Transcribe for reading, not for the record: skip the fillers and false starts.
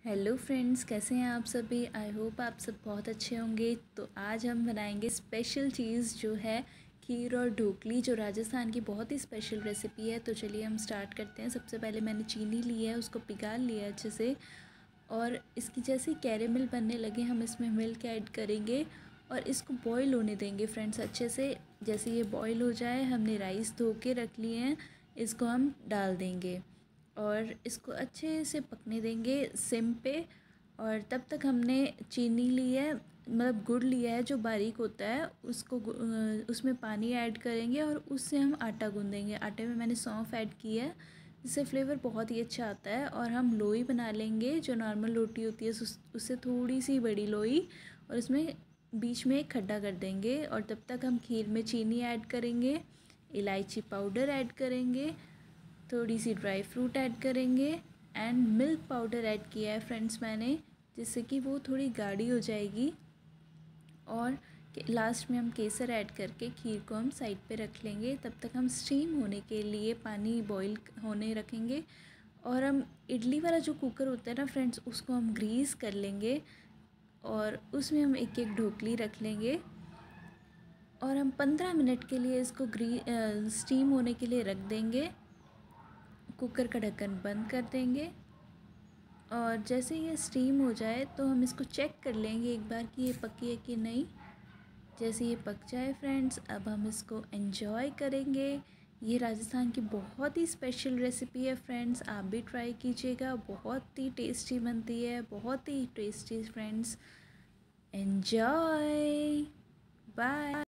Hello friends, कैसे हैं आप सभी। आई होप आप सब बहुत अच्छे होंगे। तो आज हम बनाएंगे स्पेशल चीज़ जो है खीर और ढोकली, जो राजस्थान की बहुत ही स्पेशल रेसिपी है। तो चलिए हम स्टार्ट करते हैं। सबसे पहले मैंने चीनी ली है, उसको पिघाल लिया अच्छे से, और इसकी जैसे कैरेमल बनने लगे हम इसमें मिल्क ऐड करेंगे और इसको बॉईल होने देंगे फ्रेंड्स अच्छे से। जैसे ये बॉईल हो जाए, हमने राइस धो के रख लिए हैं, इसको हम डाल देंगे और इसको अच्छे से पकने देंगे सिम पे। और तब तक हमने चीनी ली है, मतलब गुड़ लिया है जो बारीक होता है, उसको उसमें पानी ऐड करेंगे और उससे हम आटा गूँधेंगे। आटे में मैंने सौंफ ऐड की है, इससे फ्लेवर बहुत ही अच्छा आता है। और हम लोई बना लेंगे, जो नॉर्मल रोटी होती है उससे थोड़ी सी बड़ी लोई, और उसमें बीच में एक खड्डा कर देंगे। और तब तक हम खीर में चीनी ऐड करेंगे, इलायची पाउडर ऐड करेंगे, थोड़ी सी ड्राई फ्रूट ऐड करेंगे एंड मिल्क पाउडर ऐड किया है फ्रेंड्स मैंने, जिससे कि वो थोड़ी गाढ़ी हो जाएगी। और लास्ट में हम केसर ऐड करके खीर को हम साइड पे रख लेंगे। तब तक हम स्टीम होने के लिए पानी बॉईल होने रखेंगे। और हम इडली वाला जो कुकर होता है ना फ्रेंड्स, उसको हम ग्रीस कर लेंगे और उसमें हम एक एक ढोकली रख लेंगे और हम 15 मिनट के लिए इसको स्टीम होने के लिए रख देंगे। कुकर का ढक्कन बंद कर देंगे और जैसे ये स्टीम हो जाए तो हम इसको चेक कर लेंगे एक बार कि ये पकी है कि नहीं। जैसे ये पक जाए फ्रेंड्स, अब हम इसको एंजॉय करेंगे। ये राजस्थान की बहुत ही स्पेशल रेसिपी है फ्रेंड्स, आप भी ट्राई कीजिएगा। बहुत ही टेस्टी बनती है, बहुत ही टेस्टी फ्रेंड्स। Enjoy, bye.